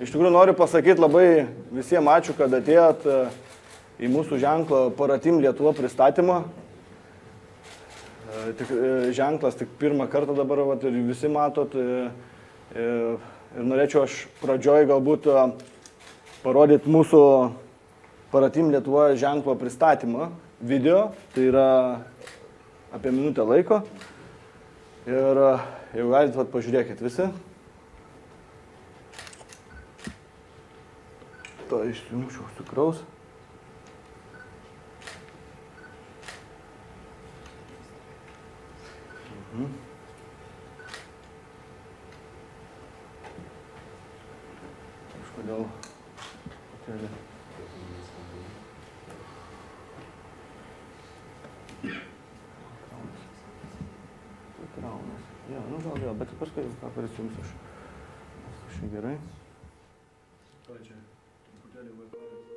Iš tikrųjų noriu pasakyti labai visiems ačiū, kad atėjot į mūsų ženklo Paratim Lietuva pristatymą. Ženklas tik pirmą kartą dabar ir visi matot. Ir norėčiau aš pradžioj galbūt parodyti mūsų Paratim Lietuva ženklo pristatymą video. Tai yra apie minutę laiko. Ir jau galite pažiūrėkit visi. To išjungčiau cukraus. Kažkodėl traumas. Jo, nu gal vėl, bet paskui ką prisijungsiu aš gerai. Čia truputėlį vaiką.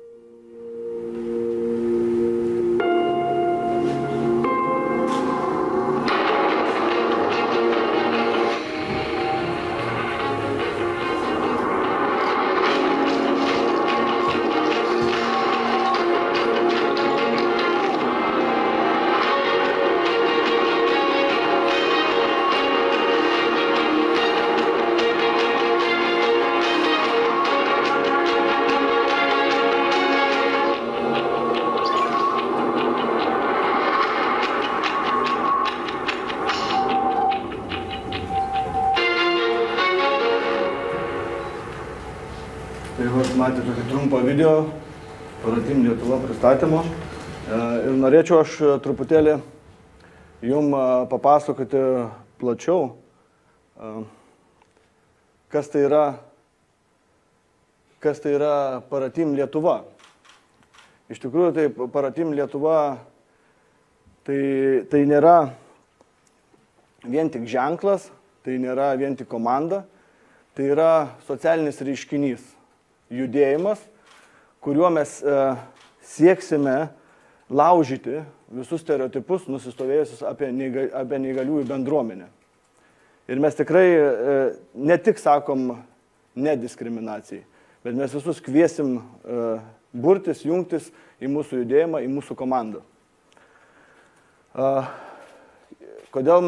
Tai matėte tokį trumpą video Paratim Lietuva pristatymo. Ir norėčiau aš truputėlį jums papasakoti plačiau, kas tai yra Paratim Lietuva. Iš tikrųjų, tai Paratim Lietuva tai nėra vien tik ženklas, tai nėra vien tik komanda, tai yra socialinis reiškinys. Judėjimas, kuriuo mes sieksime laužyti visus stereotipus nusistovėjusius apie neįgaliųjų bendruomenę. Ir mes tikrai ne tik sakom nediskriminacijai, bet mes visus kviesim burtis, jungtis į mūsų judėjimą, į mūsų komandą. Kodėl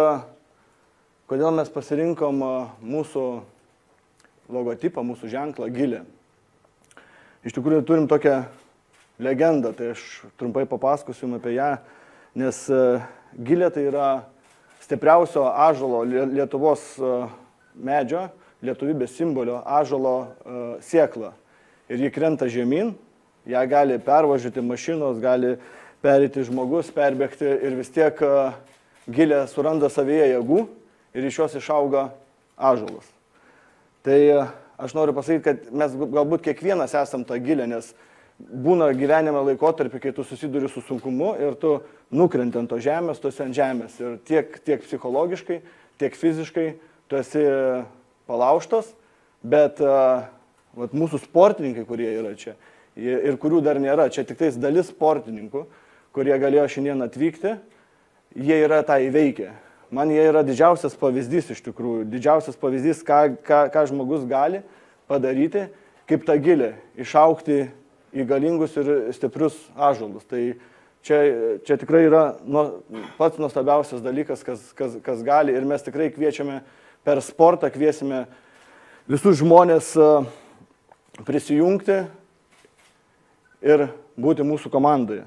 mes pasirinkom mūsų logotipą, mūsų ženklą Gilė. Iš tikrųjų turim tokią legendą, tai aš trumpai papasakosiu apie ją, nes Gilė tai yra stipriausio ąžuolo Lietuvos medžio, lietuvybės simbolio ąžuolo sėkla. Ir ji krenta žemyn, ją gali pervažiuoti mašinos, gali perėti žmogus, perbėgti ir vis tiek Gilė suranda savyje jėgų ir iš jos išauga ąžuolas. Tai aš noriu pasakyti, kad mes galbūt kiekvienas esam tą Gilę, nes būna gyvenime laikotarpį, kai tu susiduri su sunkumu ir tu nukrenti ant to žemės, tu esi ant žemės. Ir tiek psichologiškai, tiek fiziškai tu esi palaužtas, bet mūsų sportininkai, kurie yra čia ir kurių dar nėra, čia tik tais dalis sportininkų, kurie galėjo šiandien atvykti, jie yra tą įveikę. Man jie yra didžiausias pavyzdys iš tikrųjų, didžiausias pavyzdys, ką žmogus gali padaryti, kaip ta Gilė, išaugti į galingus ir stiprius ąžuolus. Tai čia tikrai yra pats nuostabiausias dalykas, kas gali, ir mes tikrai kviečiame per sportą, kviesime visus žmonės prisijungti ir būti mūsų komandoje.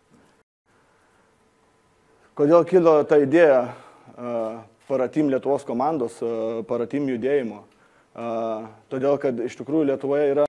Kodėl kilo ta idėja Paratim Lietuvos komandos, Paratim judėjimo? Todėl, kad iš tikrųjų Lietuvoje yra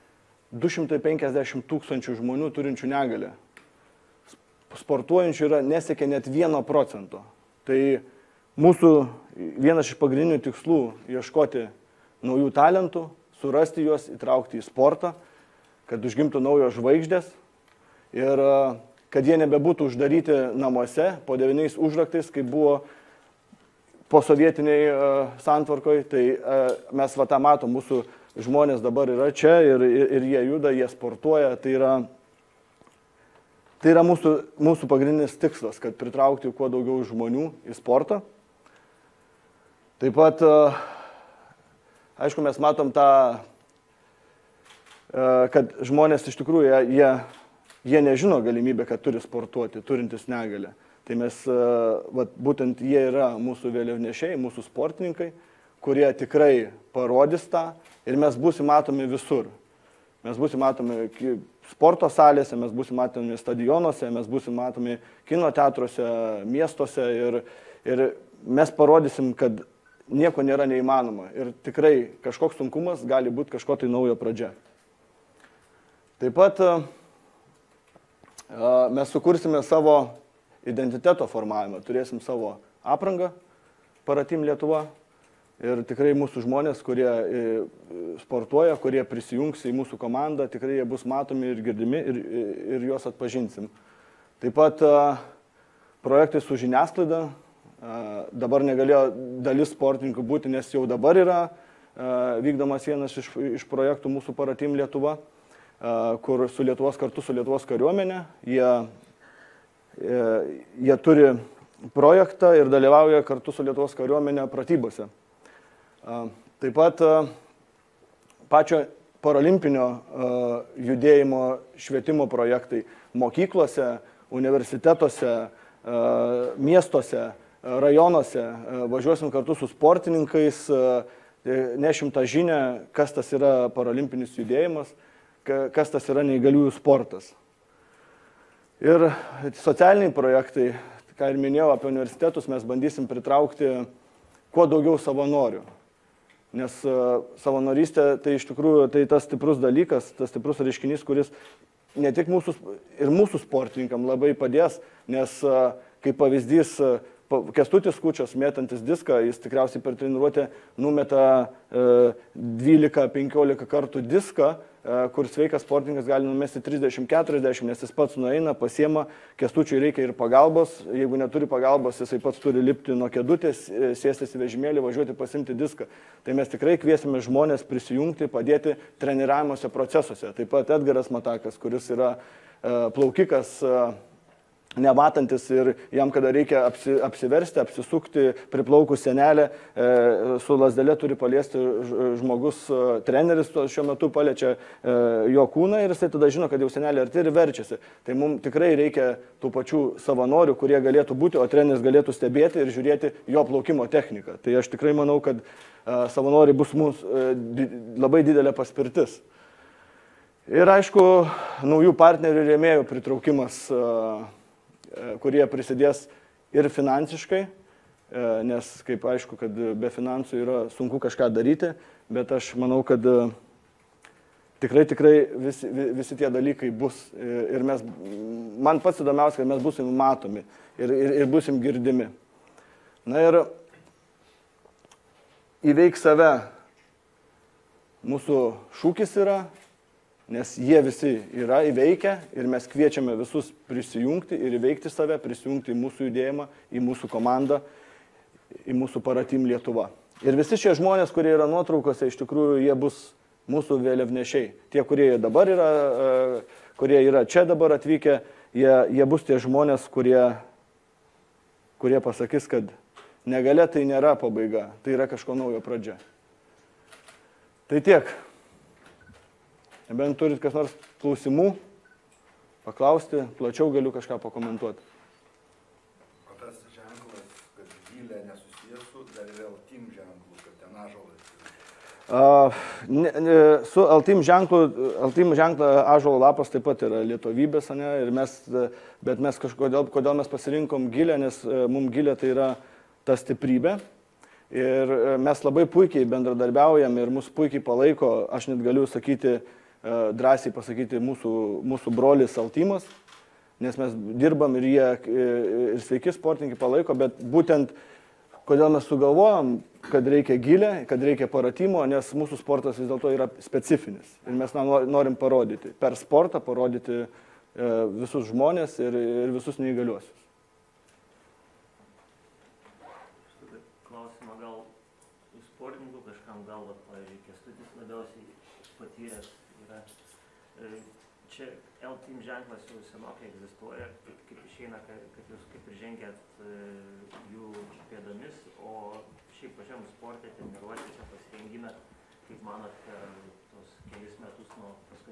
250 000 žmonių turinčių negalią. Sportuojančių nesiekia net 1%. Tai mūsų vienas iš pagrindinių tikslų - ieškoti naujų talentų, surasti juos, įtraukti į sportą, kad užgimtų naujos žvaigždės ir kad jie nebebūtų uždaryti namuose po 9 užraktais, kaip buvo po sovietiniai santvarkoj. Tai mes tą matom, mūsų žmonės dabar yra čia ir jie juda, jie sportuoja. Tai yra mūsų pagrindinis tikslas, kad pritraukti kuo daugiau žmonių į sportą. Taip pat, aišku, mes matom tą kad žmonės iš tikrųjų, jie nežino galimybę, kad turi sportuoti, turintis negalę. Tai mes, būtent jie yra mūsų vėliavnešiai, mūsų sportininkai, kurie tikrai parodys tą ir mes būsim matomi visur. Mes būsim matomi sporto salėse, mes būsim matomi stadionuose, mes būsim matomi kino teatruose, miestuose ir mes parodysim, kad nieko nėra neįmanoma ir tikrai kažkoks sunkumas gali būti kažko tai naujo pradžia. Taip pat mes sukursime savo identiteto formavimą, turėsim savo aprangą Paratim Lietuva ir tikrai mūsų žmonės, kurie sportuoja, kurie prisijungs į mūsų komandą, tikrai jie bus matomi ir girdimi ir juos atpažinsim. Taip pat projektai su žiniasklaida, dabar negalėjo dalis sportininkų būti, nes jau dabar yra vykdomas vienas iš projektų mūsų Paratim Lietuva, kur kartu su Lietuvos kariuomenė, jie turi projektą ir dalyvauja kartu su Lietuvos kariuomenė pratybose. Taip pat pačio paralimpinio judėjimo švietimo projektai mokyklose, universitetuose, miestuose, rajonuose. Važiuosim kartu su sportininkais, nešim tą žinią, kas tas yra paralimpinis judėjimas, kas tas yra neįgaliųjų sportas. Ir socialiniai projektai, ką ir minėjau apie universitetus, mes bandysim pritraukti kuo daugiau savanorių. Nes savanorystė tai iš tikrųjų tai tas stiprus dalykas, tas stiprus reiškinys, kuris ne tik mūsų sportininkam labai padės, nes kaip pavyzdys Kęstutis Kučias mėtantis diską, jis tikriausiai per treniruotę numeta 12-15 kartų diską, kur sveikas sportininkas gali numesti 30-40, nes jis pats nueina, pasiema, Kęstučiui reikia ir pagalbos, jeigu neturi pagalbos, jisai pats turi lipti nuo kėdutės, sėstis į vežimėlį, važiuoti pasimti diską. Tai mes tikrai kviesime žmonės prisijungti, padėti treniravimuose procesuose. Taip pat Edgaras Matakas, kuris yra plaukikas, nematantis ir jam, kada reikia apsiversti, apsisukti, priplaukus senelę, su lasdelė turi paliesti žmogus, treneris šiuo metu paliečia jo kūną ir jisai tada žino, kad jau senelė arti ir verčiasi. Tai mums tikrai reikia tų pačių savanorių, kurie galėtų būti, o treneris galėtų stebėti ir žiūrėti jo plaukimo techniką. Tai aš tikrai manau, kad savanoriai bus mūsų labai didelė paspirtis. Ir aišku, naujų partnerių ir rėmėjų pritraukimas, kurie prisidės ir finansiškai, nes kaip aišku, kad be finansų yra sunku kažką daryti, bet aš manau, kad tikrai visi tie dalykai bus ir man pats įdomiausia, kad mes būsim matomi ir būsim girdimi. Na ir įveik save mūsų šūkis yra, nes jie visi yra įveikę ir mes kviečiame visus prisijungti ir įveikti save, prisijungti į mūsų judėjimą, į mūsų komandą, į mūsų Paratim Lietuva. Ir visi šie žmonės, kurie yra nuotraukose, iš tikrųjų jie bus mūsų vėliavnešiai. Tie, kurie dabar yra, kurie yra čia dabar atvykę, jie bus tie žmonės, kurie pasakys, kad negalia tai nėra pabaiga, tai yra kažko naujo pradžia. Tai tiek. Nebent turit kas nors klausimų, paklausti, plačiau galiu kažką pakomentuoti. O tas ženklas, kad gilė nesusijęs su dar ir Altim ženklu, kad ten ąžuolas. Su Altim ženklą ąžuolo lapas taip pat yra lietuvybės, bet mes kodėl mes pasirinkom gilę, nes mums gilė tai yra ta stiprybė. Ir mes labai puikiai bendradarbiaujam ir mus puikiai palaiko, aš net galiu sakyti, drąsiai pasakyti mūsų brolis Altimas, nes mes dirbam ir jie ir sveiki sportininkai palaiko, bet būtent kodėl mes sugalvojom, kad reikia gilę, kad reikia Paratimo, nes mūsų sportas vis dėlto yra specifinis ir mes norim parodyti, per sportą parodyti visus žmonės ir visus neįgaliuosius. Klausimą gal iš sportininkų kažkam gal, pavyzdžiui, Kęstutis labiausiai patyręs yra. Čia Altim ženklas jau senokai egzistuoja, kaip išeina, kad jūs kaip ir žengėt jų pėdomis, o šiaip pačiam sporte, treniruotėse, pasirengime, kaip manot, per tos kelis metus nuo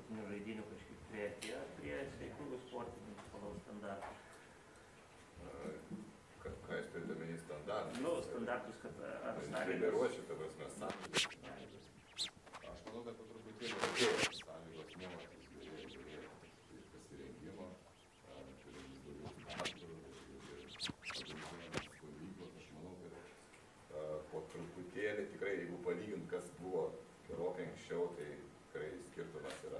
standartus, kad ar sąlygos. Treniruočių, ta prasme, sąlygos. Aš manau, kad po truputėlį sąlygos nematys gerėja pasirengimo, turim daugiau startų ir stovyklos. Aš manau, kad po truputėlį tikrai, jeigu palygint, kas buvo gerokai anksčiau, tai tikrai skirtumas yra.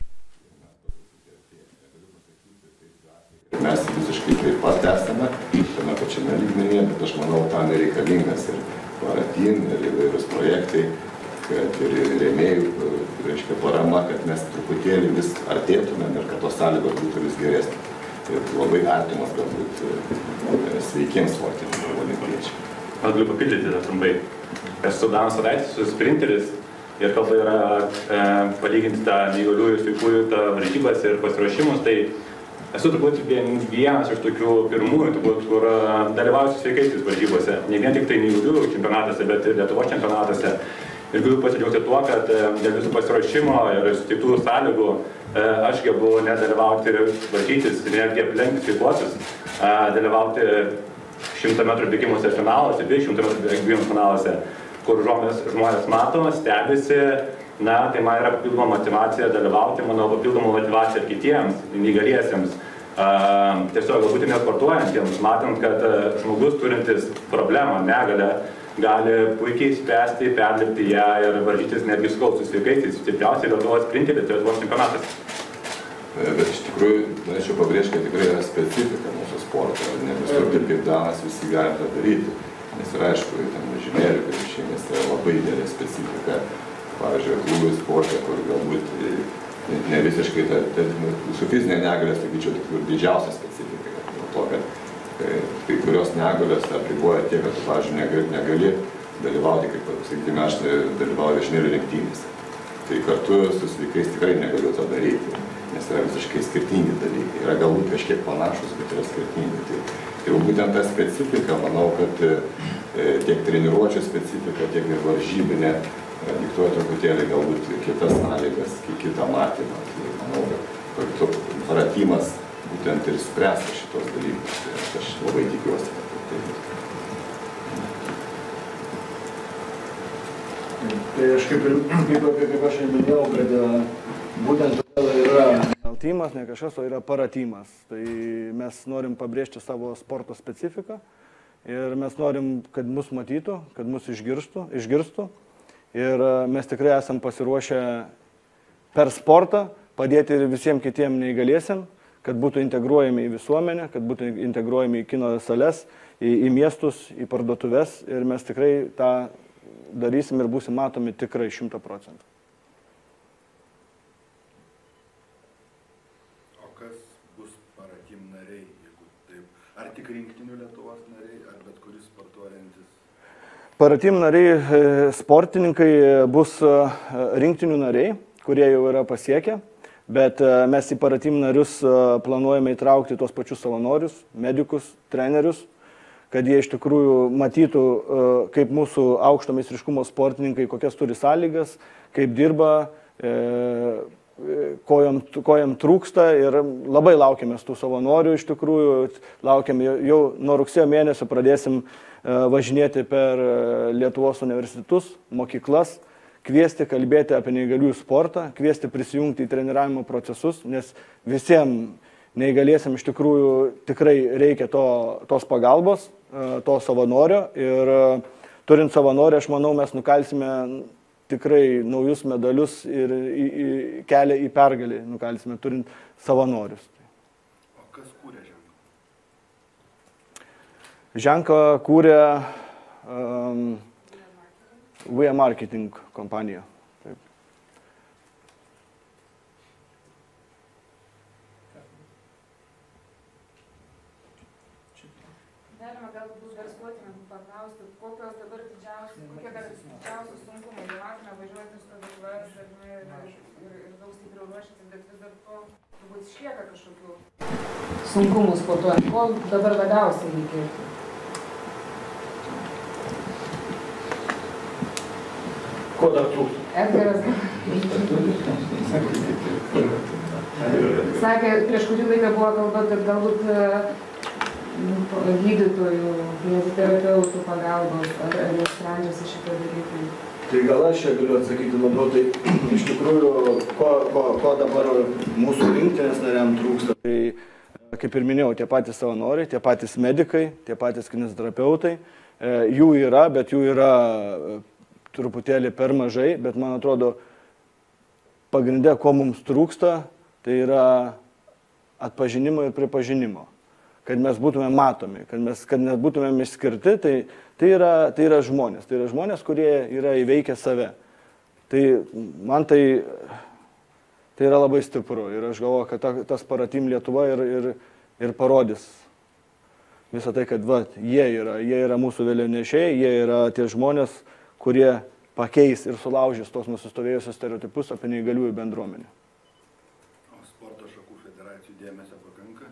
Mes visiškai taip pat esame tame pačiame lygmenyje, bet aš manau, tam reikalingas ir Paratim, ir įvairūs projektai, kad ir rėmėjų, reiškia, parama, kad mes truputėlį vis artėtumėm ir kad tos sąlygos būtų vis geresnės. Ir labai artimas galbūt sveikiems sportininkams olimpiečiams. Aš galiu papildyti tą trumpai. Esu Danas Sadaitis, esu sprinteris ir kalba yra palyginti tą neįgaliųjų ir sveikųjų varžybas ir pasiruošimus. Tai esu turbūt vienas iš tokių pirmųjų, turbūt, kur dalyvausiu sveikaisiais varžybose. Ne vien tik tai neįgaliųjų čempionatuose, bet ir Lietuvos čempionatuose. Ir galiu pasidžiaugti tuo, kad dėl visų pasiruošimo ir suteiktų sąlygų aš gebu nedalyvauti ir varžytis, netgi aplenkti sveikuosius, dalyvauti 100 metrų bėgimuose finaluose, 200 metrų bėgimų finaluose, kur žmonės mato, stebisi, tai man yra papildoma motyvacija dalyvauti, manau, papildoma motyvacija ir kitiems, neįgaliesiems, tiesiog galbūt nesportuojantiems, matant, kad žmogus turintis problemą, negalę, gali puikiai spręsti, perlipti ją ir varžytis netgi su sveikaisiais, stipriausiai Lietuvos sprinteris Lietuvos čempionatas. Bet iš tikrųjų, norėčiau pabrėžti, kad tikrai yra specifika mūsų sporto, ne visur taip kaip Danas visi gali tą daryti, nes yra aišku, ten inžinierių krepšinis yra labai didelė specifika, pavyzdžiui, klubų sporte, kur galbūt ne visiškai su fizinė negalė, sakyčiau, didžiausia specifika, dėl to, kad kai kurios negalios apriboja tiek, kad tu, pavyzdžiui, negali dalyvauti, kaip, sakykime, aš dalyvauju vežimėlių lenktynėse. Tai kartu su sveikais tikrai negaliu to daryti, nes yra visiškai skirtingi dalykai. Yra galbūt kažkiek panašus, bet yra skirtingi. Tai būtent ta specifika, manau, kad tiek treniruočio specifika, tiek ir varžybinė diktuoja truputėlį galbūt kitas sąlygas, kitą matymą. Tai manau, kad Paratimas būtent ir spręs šitos dalykus. Tai aš labai tikiuosi, kad tai bus. Tai aš kaip aš minėjau, kad būtent todėl yra L-tymas, ne kažkas, o yra Paratimas. Tai mes norim pabrėžti savo sporto specifiką ir mes norim, kad mus matytų, kad mus išgirstų. Ir mes tikrai esam pasiruošę per sportą padėti ir visiems kitiems neįgaliesiem, kad būtų integruojami į visuomenę, kad būtų integruojami į kino sales, į miestus, į parduotuves ir mes tikrai tą darysim ir būsim matomi tikrai 100%. O kas bus Paratim nariai, jeigu taip? Ar tik rinktinių Lietuvos nariai, ar bet kuris sportuojantis? Paratim nariai, sportininkai bus rinktinių nariai, kurie jau yra pasiekę, bet mes į Paratim narius planuojame įtraukti tos pačius savanorius, medikus, trenerius, kad jie iš tikrųjų matytų, kaip mūsų aukšto meistriškumo sportininkai, kokias turi sąlygas, kaip dirba, ko jam trūksta ir labai laukiamės tų savanorių iš tikrųjų, laukiam jau nuo rugsėjo mėnesio pradėsim važinėti per Lietuvos universitetus, mokyklas, kviesti kalbėti apie neįgaliųjų sportą, kviesti prisijungti į treniravimo procesus, nes visiems neįgaliesiam iš tikrųjų tikrai reikia tos pagalbos, to savanorio ir turint savanorių, aš manau, mes nukalsime tikrai naujus medalius ir kelią į pergalį nukalsime, turint savanorius. O kas kūrė ženklą? Ženklą kūrė We Are Marketing kompanija. Galima galbūt versluotininkų paklausti, kokie dar didžiausi sunkumai. Jau matome važiuoti stovyklas ir daug stipriau ruoštis, bet vis dar to turbūt išlieka kažkokių sunkumų sportuojant. Ko dabar labiausiai reikėtų? Ko dar trūktų? Edgaras sakė, prieš kurį laiką buvo kalba, kad galbūt gydytojų, kineziterapeutų pagalbos, ar jie sprendžiasi šitą dalyką? Tai gal aš čia galiu atsakyti labiau, tai iš tikrųjų, ko dabar mūsų rinktinės nariam trūksta, tai kaip ir minėjau, tie patys savanoriai, tie patys medikai, tie patys kineziterapeutai, jų yra, bet jų yra truputėlį per mažai, bet man atrodo, pagrindė, ko mums trūksta, tai yra atpažinimo ir pripažinimo. Kad mes būtume matomi, kad mes būtume išskirti, tai yra žmonės, kurie yra įveikę save. Tai man tai yra labai stipru ir aš galvoju, kad tas Parateam Lietuva ir parodys visą tai, kad jie yra mūsų vėliavnešėjai, jie yra tie žmonės, kurie pakeis ir sulaužys tos nusistovėjusius stereotipus apie neįgaliųjų bendruomenę. O sporto šakų federacijų dėmesio pakanka?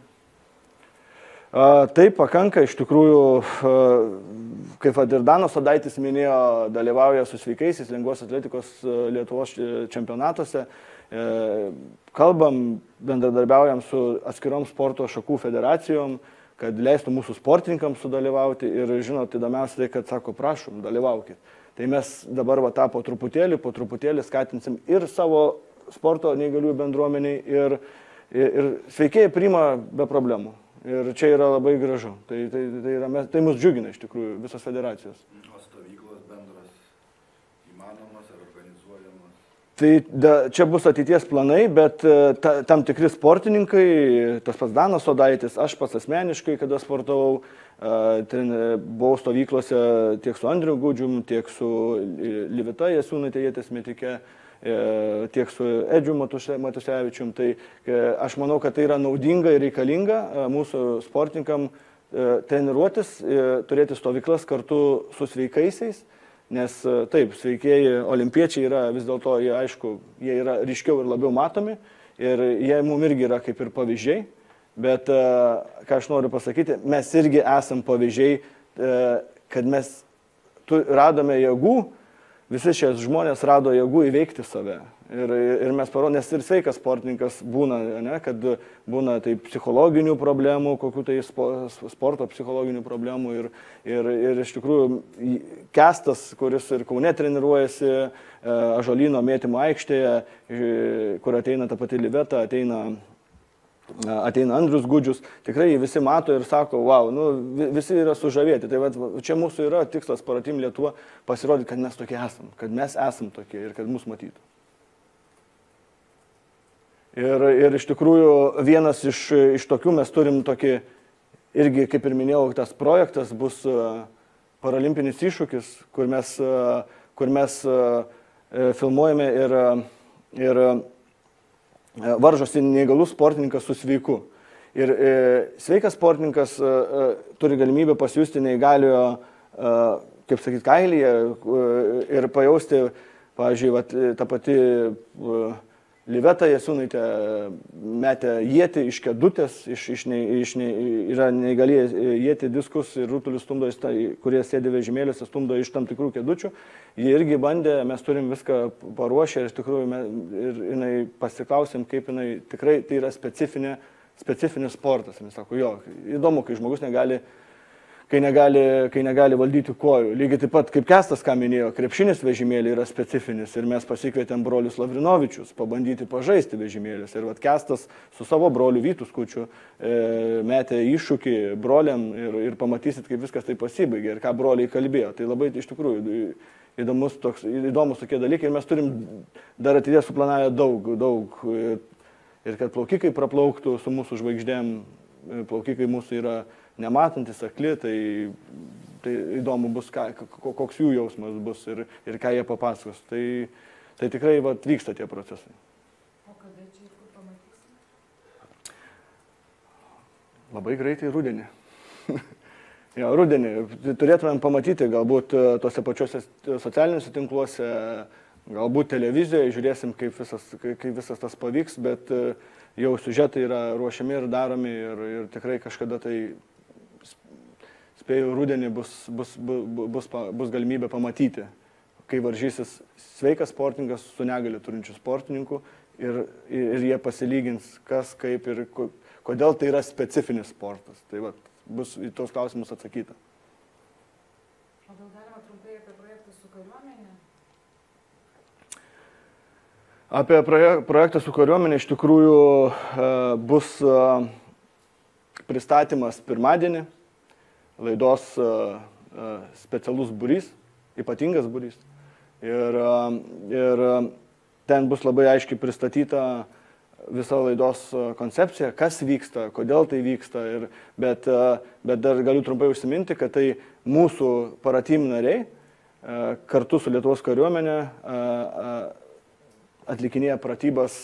Taip, pakanka. Iš tikrųjų, kaip ir Danas Odaitis minėjo, dalyvauja su sveikaisiais lengvos atletikos Lietuvos čempionatuose. Kalbam, bendradarbiaujam su atskirom sporto šakų federacijom, kad leistų mūsų sportininkams sudalyvauti ir, žinot, įdomiausia tai, kad sako, prašom, dalyvaukit. Tai mes dabar po truputėlį skatinsim ir savo sporto neįgaliųjų bendruomeniai ir sveikieji priima be problemų. Ir čia yra labai gražu. Tai mus džiugina iš tikrųjų visos federacijos. O stovyklos bendros įmanomas ar organizuojamos? Tai čia bus ateities planai, bet tam tikri sportininkai, tas pats Danas Odaitis, aš pats asmeniškai, kada sportavau, buvau stovyklose tiek su Andriu Gudžium, tiek su Livita Jasiūnaitė Ieties metike, tiek su Edžiu Matusevičium. Tai aš manau, kad tai yra naudinga ir reikalinga mūsų sportininkam treniruotis, turėti stovyklas kartu su sveikaisiais, nes taip, sveikieji olimpiečiai yra vis dėlto, jie yra ryškiau ir labiau matomi ir jie mums irgi yra kaip ir pavyzdžiai. Bet, ką aš noriu pasakyti, mes irgi esam pavyzdžiai, kad mes radome jėgų, visi šie žmonės rado jėgų įveikti save. Ir mes parodome, nes ir sveikas sportininkas būna, kad būna tai psichologinių problemų, kokių tai sporto psichologinių problemų. Ir iš tikrųjų Kestas, kuris ir Kaune treniruojasi, Ąžuolyno mėtymo aikštėje, kur ateina ta pati Liveta, ateina Andrius Gudžius, tikrai visi mato ir sako, wow, visi yra sužavėti. Tai čia mūsų yra tikslas Parateam Lietuva pasirodyti, kad mes tokie esam, kad mes esam tokie ir kad mus matytų. Ir iš tikrųjų vienas iš tokių mes turim tokį, irgi kaip ir minėjau, tas projektas bus paralimpinis iššūkis, kur mes filmuojame ir varžosi neįgalus sportininkas su sveiku. Ir sveikas sportininkas turi galimybę pasijusti neįgaliojo, kaip sakyti, kailyje ir pajausti, pavyzdžiui, ta pati Liveta Jasiūnaitė metė ietį iš kėdutės, yra neįgalėję ietį diskus ir rutulius stumdo, kurie sėdi vežimėliuose, stumdo iš tam tikrų kėdučių. Jie irgi bandė, mes turim viską paruošę ir iš tikrųjų ir jinai pasiklausėm, kaip jinai tikrai tai yra specifinis sportas. Jis sako, jo, įdomu, kai žmogus negali valdyti kojų. Lygiai taip pat, kaip Kestas, ką minėjo, krepšinis vežimėlį yra specifinis ir mes pasikvietėm brolius Lavrinovičius pabandyti pažaisti vežimėlius. Ir Kestas su savo broliu Vytu Skučiu metė iššūkį broliam ir pamatysit, kaip viskas tai pasibaigė ir ką broliai kalbėjo. Tai labai iš tikrųjų įdomus tokie dalykai ir mes turim dar ateityje suplanavę daug. Ir kad plaukikai praplauktų su mūsų žvaigždėm, plaukikai mūsų yra nematantis, akli, tai įdomu bus, koks jų jausmas bus ir ką jie papasakos. Tai tikrai vyksta tie procesai. O kada čia ir kur pamatysim? Labai greitai rudenį. Jo, rudenį. Turėtumėm pamatyti galbūt tose pačiuose socialiniuose tinkluose, galbūt televizijoje, žiūrėsim, kaip visas tas pavyks, bet jau siužetai yra ruošiami ir daromi ir tikrai kažkada tai spėjau rudenį bus galimybė pamatyti, kai varžysis sveikas sportininkas su negalią turinčių sportininkų ir jie pasilygins, kas, kaip ir kodėl tai yra specifinis sportas. Tai bus į tos klausimus atsakyta. O gal galima trumpai apie projektą su kariuomenė? Apie projektą su kariuomenė iš tikrųjų bus pristatymas pirmadienį, laidos specialus būrys, ypatingas būrys. Ir ten bus labai aiškiai pristatyta visa laidos koncepcija, kas vyksta, kodėl tai vyksta. Bet dar galiu trumpai užsiminti, kad tai mūsų paratim nariai kartu su Lietuvos kariuomenė atlikinėja pratybas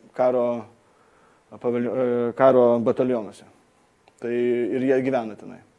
karo batalionuose. Tai ir jie gyvena tenai.